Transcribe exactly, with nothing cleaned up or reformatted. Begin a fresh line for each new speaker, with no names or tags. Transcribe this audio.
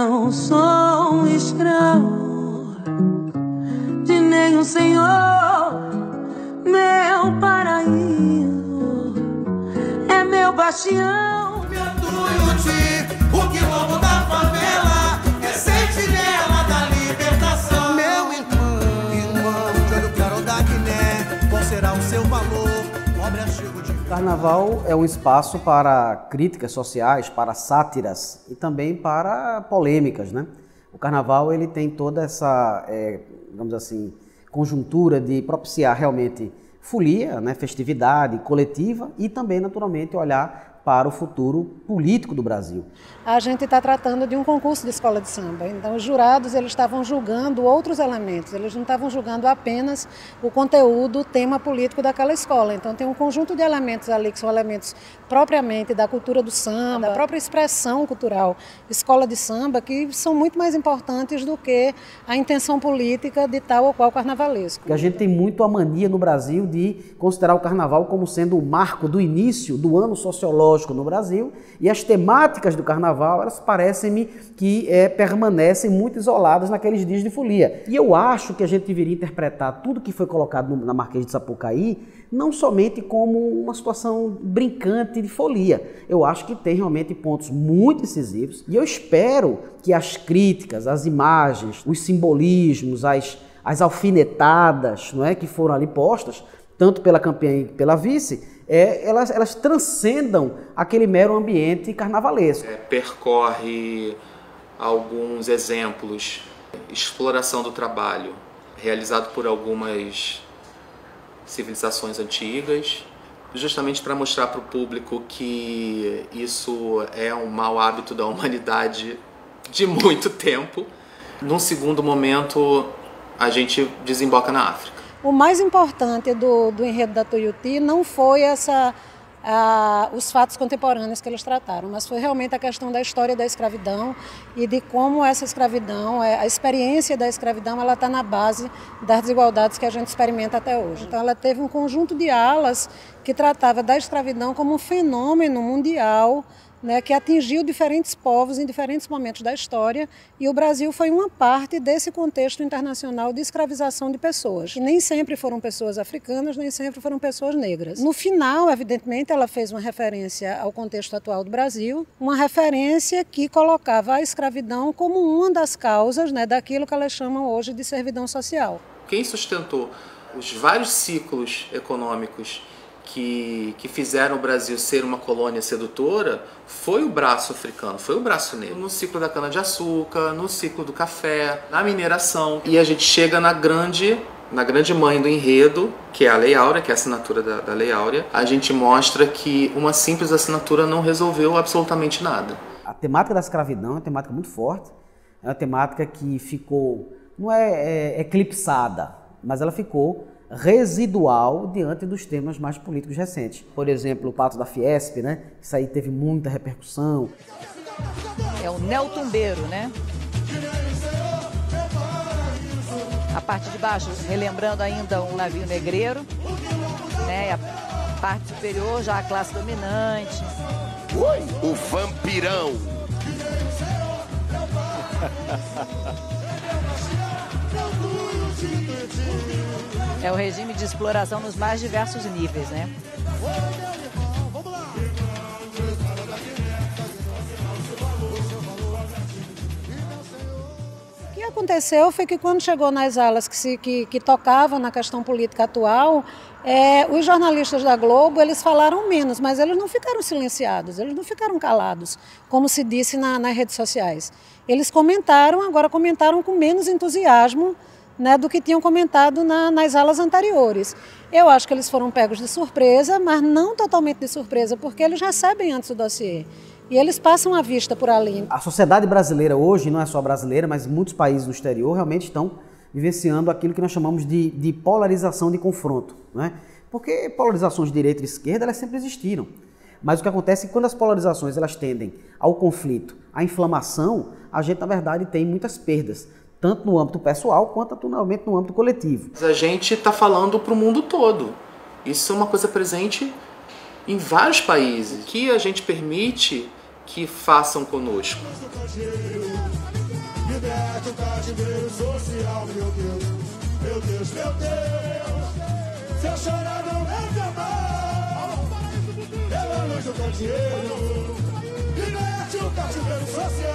não sou um escravo de nenhum senhor. Meu paraíso é meu bastião.
O quilombo da favela é sentinela da libertação. Meu irmão, irmão, eu quero dar Guiné. Qual será o seu valor? Pobre artigo de...
O carnaval é um espaço para críticas sociais, para sátiras e também para polêmicas, né? O carnaval ele tem toda essa, é, digamos assim, conjuntura de propiciar realmente folia, né, festividade coletiva e também, naturalmente, olhar para o futuro político do Brasil.
A gente está tratando de um concurso de escola de samba, então os jurados eles estavam julgando outros elementos, eles não estavam julgando apenas o conteúdo, o tema político daquela escola. Então tem um conjunto de elementos ali que são elementos propriamente da cultura do samba, da própria expressão cultural, escola de samba, que são muito mais importantes do que a intenção política de tal ou qual carnavalesco.
Porque a gente tem muito a mania no Brasil de considerar o carnaval como sendo o marco do início do ano sociológico no Brasil, e as temáticas do carnaval, elas parecem-me que é, permanecem muito isoladas naqueles dias de folia. E eu acho que a gente deveria interpretar tudo que foi colocado no, na Marquês de Sapucaí não somente como uma situação brincante de folia. Eu acho que tem realmente pontos muito incisivos, e eu espero que as críticas, as imagens, os simbolismos, as, as alfinetadas, não é, que foram ali postas, tanto pela campeã e pela vice, é, elas, elas transcendam aquele mero ambiente carnavalesco.
É, percorre alguns exemplos, exploração do trabalho, realizado por algumas civilizações antigas, justamente para mostrar para o público que isso é um mau hábito da humanidade de muito tempo. Num segundo momento, a gente desemboca na África.
O mais importante do, do enredo da Tuiuti não foi essa, a, os fatos contemporâneos que eles trataram, mas foi realmente a questão da história da escravidão e de como essa escravidão, a experiência da escravidão, ela está na base das desigualdades que a gente experimenta até hoje. Então ela teve um conjunto de alas que tratava da escravidão como um fenômeno mundial, né, que atingiu diferentes povos em diferentes momentos da história, e o Brasil foi uma parte desse contexto internacional de escravização de pessoas. E nem sempre foram pessoas africanas, nem sempre foram pessoas negras. No final, evidentemente, ela fez uma referência ao contexto atual do Brasil, uma referência que colocava a escravidão como uma das causas, né, daquilo que elas chamam hoje de servidão social.
Quem sustentou os vários ciclos econômicos Que, que fizeram o Brasil ser uma colônia sedutora foi o braço africano, foi o braço negro. No ciclo da cana-de-açúcar, no ciclo do café, na mineração. E a gente chega na grande, na grande mãe do enredo, que é a Lei Áurea, que é a assinatura da, da Lei Áurea. A gente mostra que uma simples assinatura não resolveu absolutamente nada.
A temática da escravidão é uma temática muito forte, é uma temática que ficou, não é, é eclipsada, mas ela ficou residual diante dos temas mais políticos recentes. Por exemplo, o Pacto da Fiesp, né? Isso aí teve muita repercussão.
É o Neltumbeiro, né? A parte de baixo, relembrando ainda um navio negreiro, né? E a parte superior, já a classe dominante.
Oi, o vampirão!
É o regime de exploração nos mais diversos níveis, né?
O que aconteceu foi que quando chegou nas alas que, se, que, que tocavam na questão política atual, é, os jornalistas da Globo, eles falaram menos, mas eles não ficaram silenciados, eles não ficaram calados, como se disse na, nas redes sociais. Eles comentaram, agora comentaram com menos entusiasmo, né, do que tinham comentado na, nas alas anteriores. Eu acho que eles foram pegos de surpresa, mas não totalmente de surpresa, porque eles recebem antes o dossiê. E eles passam a vista por ali.
A sociedade brasileira hoje, não é só brasileira, mas muitos países no exterior realmente estão vivenciando aquilo que nós chamamos de, de polarização de confronto, né? Porque polarizações de direita e esquerda, elas sempre existiram. Mas o que acontece é que quando as polarizações elas tendem ao conflito, à inflamação, a gente, na verdade, tem muitas perdas, tanto no âmbito pessoal quanto atualmente no âmbito coletivo.
A gente está falando para o mundo todo. Isso é uma coisa presente em vários países, que a gente permite que façam conosco.
liberte o cativeiro social, meu Deus, meu Deus, meu Deus. Se eu chorar não deve amar, pela luz do candeeiro, liberte o cativeiro social.